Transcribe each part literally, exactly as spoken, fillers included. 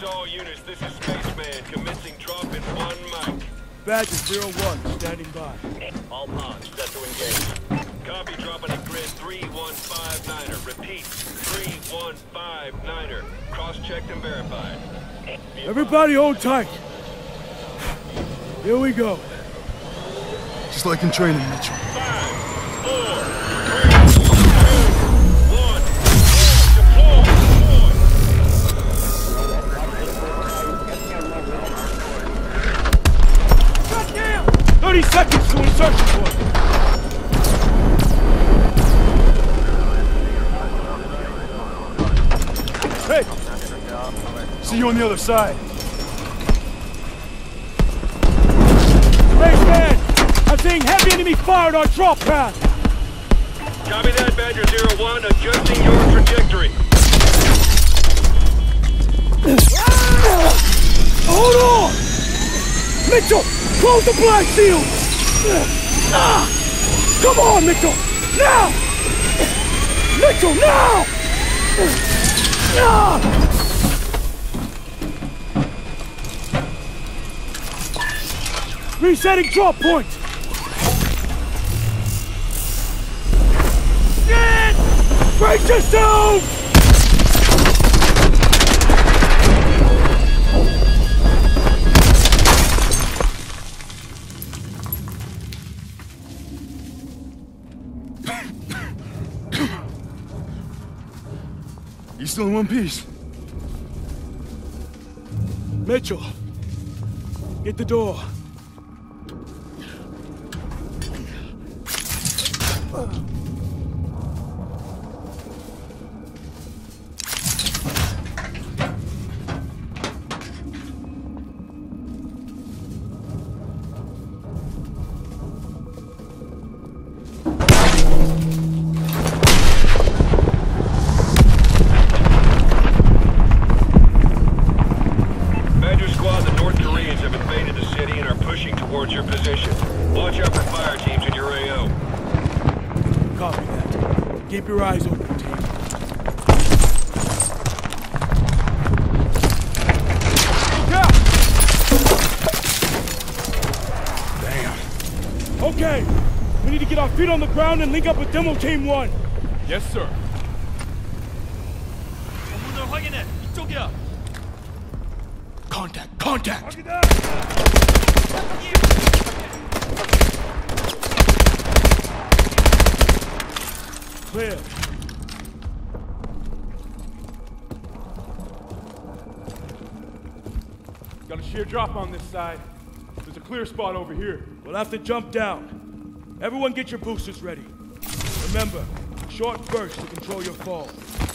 all units, this is Spaceman, commencing drop in one mic. Badger zero one, standing by. All pods, set to engage. Copy, dropping at grid three one five niner. Repeat, three one five niner. Cross-checked and verified. Everybody hold tight. Here we go. Just like in training, Mitchell. Five, four, three, two, one. Deploy, deploy. Shut down! thirty seconds to insertion point. Hey! See you on the other side. Spaceman! I'm seeing heavy enemy fire on our drop path! Copy that, Badger zero one, adjusting your trajectory. Hold on! Mitchell! Close the black shield! Ah! Come on, Mitchell! Now! Mitchell, now! Ah! Resetting drop point! Shit! Brace yourself! You still in one piece? Mitchell, get the door. Badger squad, the North Koreans have invaded the city and are pushing towards your position. Watch out for fire teams in your A O. Copy that. Keep your eyes open, team. Yeah! Damn. Okay, we need to get our feet on the ground and link up with Demo Team one. Yes, sir. 문을 확인해. 이쪽이야. Contact, contact! Clear. Got a sheer drop on this side. There's a clear spot over here. We'll have to jump down. Everyone get your boosters ready. Remember, short bursts to control your fall.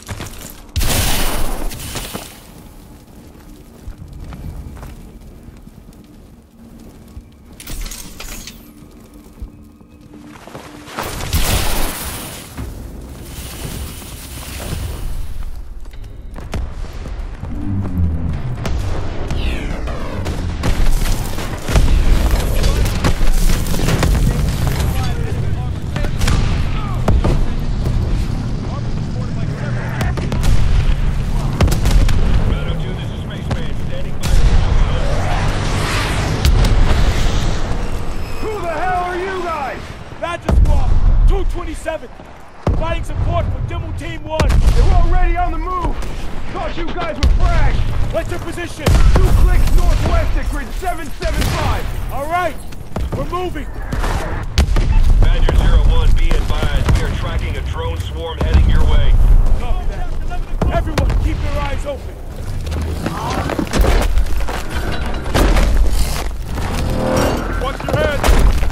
Providing support for Demo Team one. They're already on the move. Thought you guys were fragged. What's your position? Two clicks northwest at grid seven seven five. All right, we're moving. Badger zero one, be advised. We are tracking a drone swarm heading your way. Copy that. Everyone, keep your eyes open. Watch your head!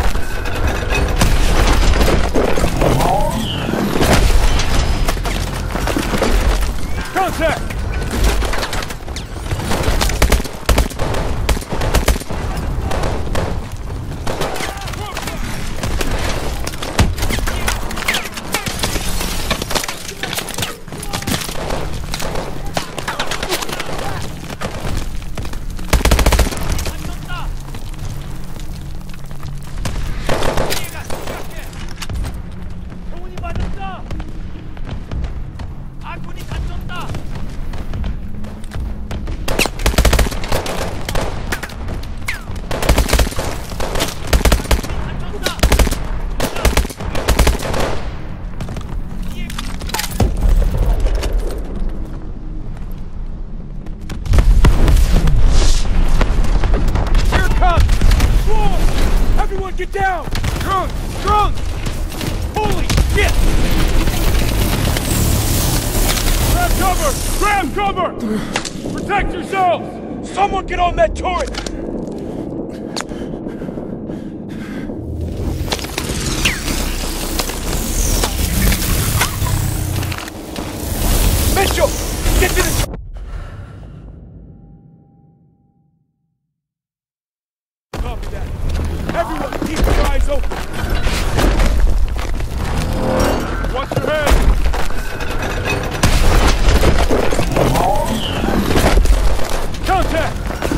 Contact! Drunk! Drunk! Holy shit! Grab cover! Grab cover! Protect yourselves! Someone get on that turret! Mitchell! Get to the... Copy that. Everyone, keep your eyes open. Watch your head! Contact!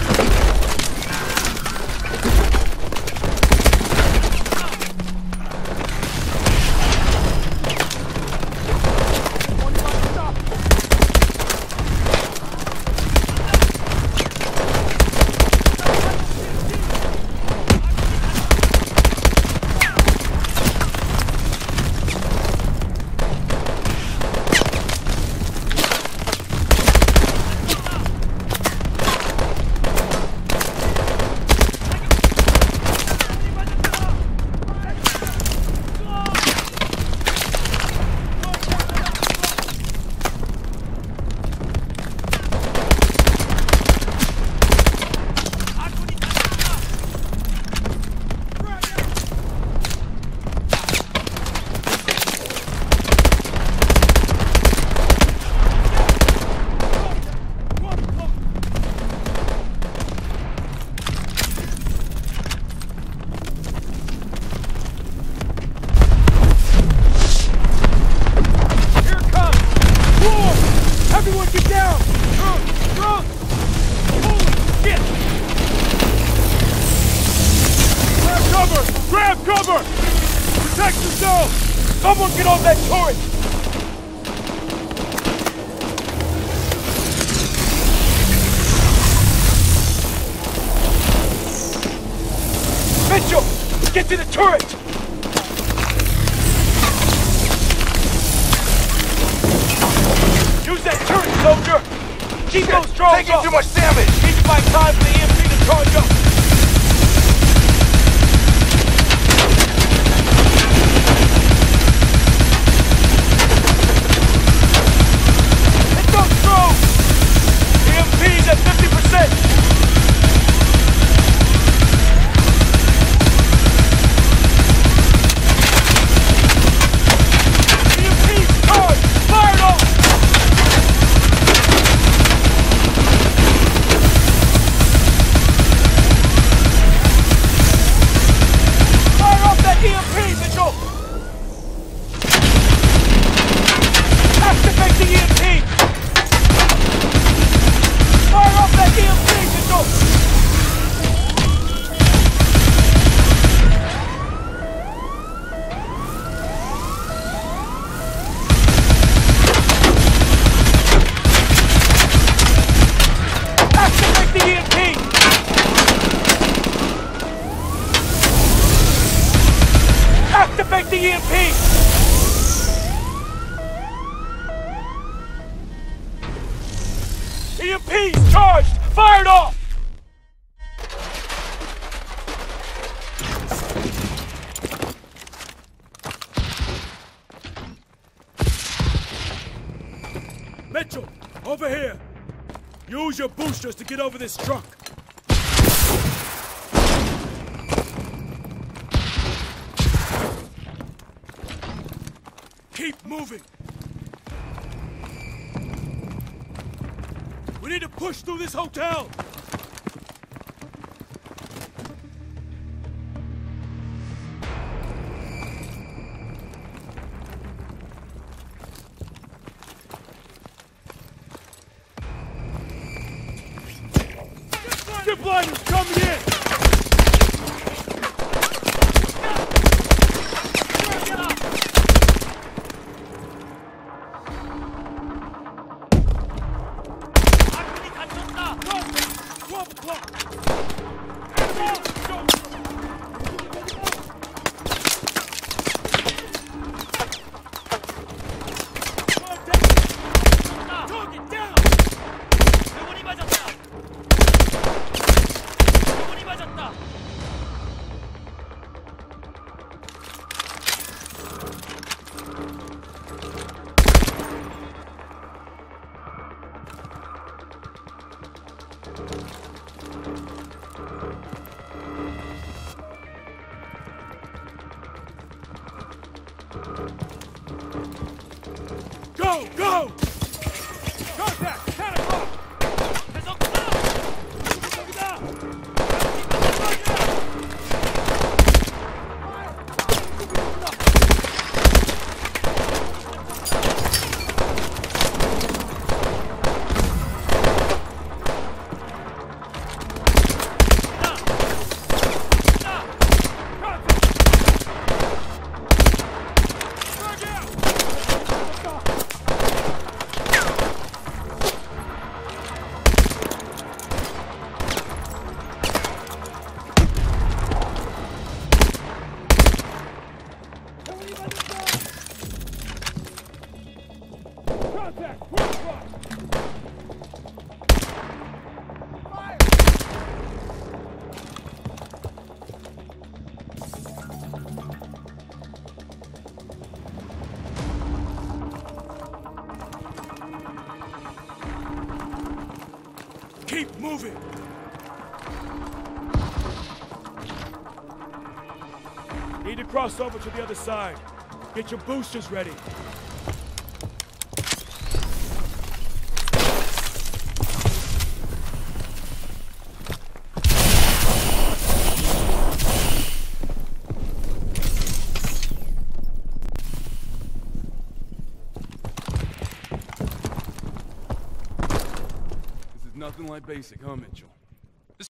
Everyone get down! Drunk! Drunk! Holy shit! Grab cover! Grab cover! Protect yourselves! Someone get on that turret! Mitchell! Get to the turret! Use that turret, soldier! Keep those drones Taking up! too much damage! Need to buy time for the E M P to charge up! Hit those drones! E M P's at fifty percent! E M P's charged! Fired off! Fire off that E M P, Mitchell! Activate the E M P! Fire off that E M P, Mitchell! Activate the E M P! Activate the E M P! E M P's charged! Fired off! Mitchell, over here! Use your boosters to get over this truck! Keep moving! We need to push through this hotel! Get blinders coming in! twelve o'clock! 대원이 맞았다. 대원이 Go! Go! Contact! ten o'clock! 계속 쏴! 저기다! Contact! Quick cross! Fire! Keep moving! Need to cross over to the other side. Get your boosters ready. This is nothing like basic, huh, Mitchell?